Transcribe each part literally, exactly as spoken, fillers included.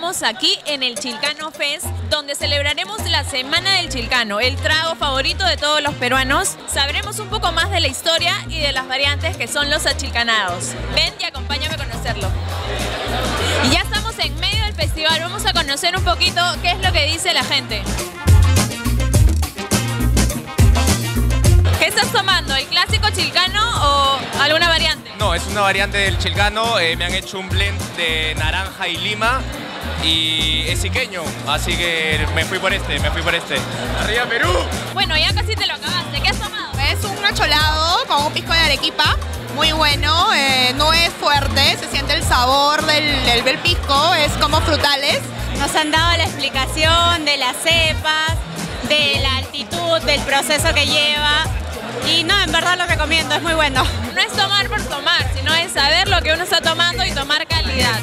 estamos aquí en el Chilcano Fest, donde celebraremos la Semana del Chilcano, el trago favorito de todos los peruanos. Sabremos un poco más de la historia y de las variantes que son los achilcanados. Ven y acompáñame a conocerlo. Y ya estamos en medio del festival, vamos a conocer un poquito qué es lo que dice la gente. ¿Qué estás tomando? ¿El clásico chilcano o alguna variante? No, es una variante del chilcano. Eh, me han hecho un blend de naranja y lima y es iqueño, así que me fui por este, me fui por este. ¡Arriba Perú! Bueno, ya casi te lo acabaste. ¿Qué has tomado? Es un acholado con un pisco de arequipa, muy bueno, eh, no es fuerte, se siente el sabor del, del, del pisco, es como frutales. Nos han dado la explicación de las cepas, de la altitud, del proceso que lleva. Y no, en verdad lo recomiendo, es muy bueno. No es tomar por tomar, sino es saber lo que uno está tomando y tomar calidad.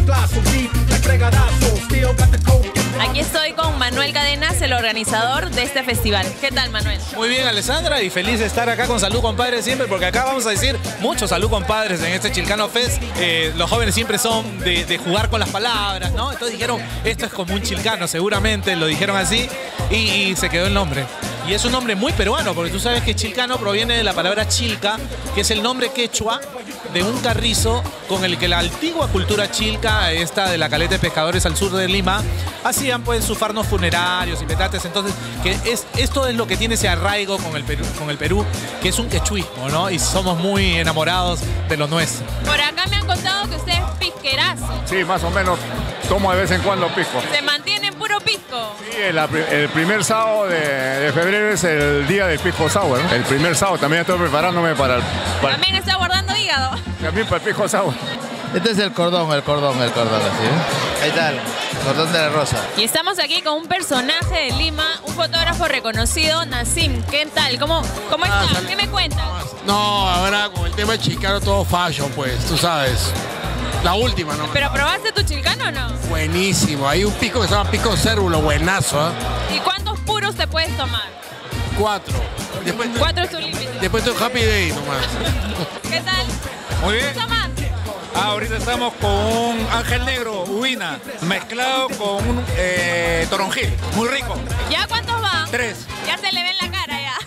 Aquí estoy con Manuel Cadenas, el organizador de este festival. ¿Qué tal, Manuel? Muy bien, Alessandra, y feliz de estar acá con Salud Compadres siempre, porque acá vamos a decir mucho Salud Compadres en este Chilcano Fest. Eh, los jóvenes siempre son de, de jugar con las palabras, ¿no? Entonces dijeron, esto es como un chilcano, seguramente, lo dijeron así, y, y se quedó el nombre. Y es un nombre muy peruano, porque tú sabes que chilcano proviene de la palabra chilca, que es el nombre quechua de un carrizo con el que la antigua cultura chilca, esta de la caleta de pescadores al sur de Lima, hacían pues sus farnos funerarios y petates. Entonces, que es, esto es lo que tiene ese arraigo con el Perú, con el Perú, que es un quechuismo, ¿no? Y somos muy enamorados de lo nuestro. Por acá me han contado que usted es pisquerazo. Sí, más o menos tomo de vez en cuando pisco. ¿Se mantiene en puro pisco? Sí, el, el primer sábado de, de febrero es el día del pisco sour, ¿no? El primer sábado, también estoy preparándome para el... Para, ¿También está guardando hígado? También para el pisco sour. Este es el cordón, el cordón, el cordón, así, ¿eh? Ahí está, el cordón de la rosa. Y estamos aquí con un personaje de Lima, un fotógrafo reconocido, Nassim. ¿Qué tal? ¿Cómo, cómo Ah, está? sal- ¿Qué me cuentas? No, ahora con el tema de chilcano todo fashion, pues, tú sabes. La última, ¿no? ¿Pero probaste tu chilcano o no? Buenísimo. Hay un pico que se llama pico cérvulo, buenazo, ¿eh? ¿Y cuántos puros te puedes tomar? Cuatro. Después, Cuatro es tu límite. después tu happy day nomás. ¿Qué tal? Muy bien. ¿Qué tomas? Ah, ahorita estamos con un ángel negro, ubina, mezclado con un eh, toronjil. Muy rico. ¿Ya cuántos van? Tres. Ya se le ve en la cara ya.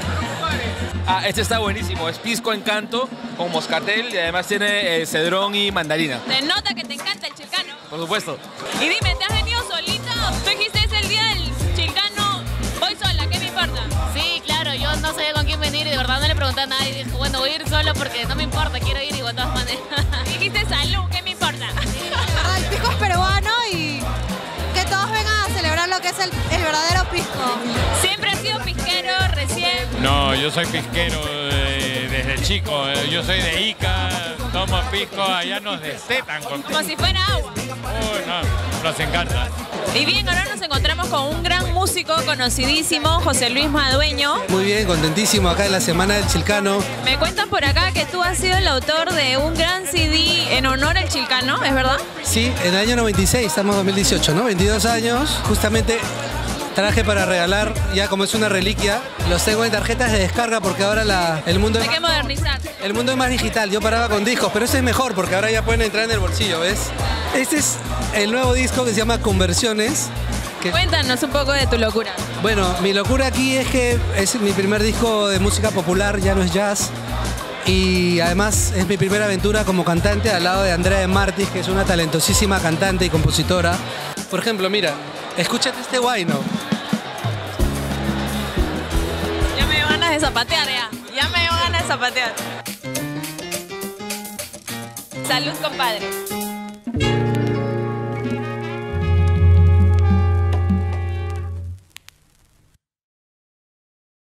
Ah, este está buenísimo, es pisco encanto con moscatel y además tiene eh, cedrón y mandarina. Se nota que te encanta el chilcano. Por supuesto. Y dime, ¿te has venido solita? Tú dijiste es el día del chilcano, voy sola, ¿qué me importa? Sí, claro, yo no sabía con quién venir y de verdad no le pregunté a nadie. Dije, bueno, voy a ir solo porque no me importa, quiero ir igual de todas maneras. Dijiste salud, ¿qué me importa? El pisco es peruano y que todos vengan a celebrar lo que es el, el verdadero pisco. ¿Siempre has sido pisquero recién? No, yo soy pisquero eh, desde chico. eh, Yo soy de Ica, tomo pisco, allá nos destetan con Como si fuera agua. Uy, no, nos encanta. Y bien, ahora nos encontramos con un gran músico conocidísimo, José Luis Madueño. Muy bien, contentísimo acá en la Semana del Chilcano. Me cuentan por acá que tú has sido el autor de un gran C D en honor al chilcano, ¿es verdad? Sí, en el año noventa y seis, estamos en dos mil dieciocho, ¿no? veintidós años, justamente traje para regalar, ya como es una reliquia, los tengo en tarjetas de descarga porque ahora la, el, mundo Hay es, que modernizar. el mundo es más digital. Yo paraba con discos, pero este es mejor porque ahora ya pueden entrar en el bolsillo, ¿ves? Este es el nuevo disco que se llama Conversiones. Que, Cuéntanos un poco de tu locura. bueno, mi locura aquí es que es mi primer disco de música popular, ya no es jazz. Y además es mi primera aventura como cantante al lado de Andrea de Martis, que es una talentosísima cantante y compositora. Por ejemplo, mira, escúchate este guayno. Ya me dio ganas de zapatear ya. Ya me dio ganas de zapatear. Salud, compadre.